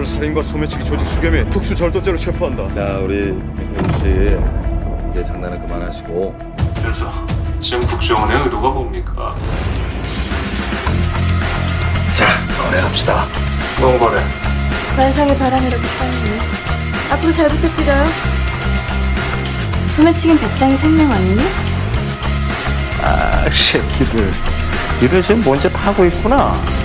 너를 살인과 소매치기 조직 수괴 특수 절도죄로 체포한다. 자, 우리 김태우 씨 이제 장난은 그만하시고. 그래서 지금 국정원의 의도가 뭡니까? 자, 거래합시다. 뭔 거래? 관상의 바람이라도 쌓이네. 앞으로 잘 부탁드려요. 소매치긴 배짱이 생명 아니니? 아, 새끼들. 니들 지금 뭔 짓 하고 있구나.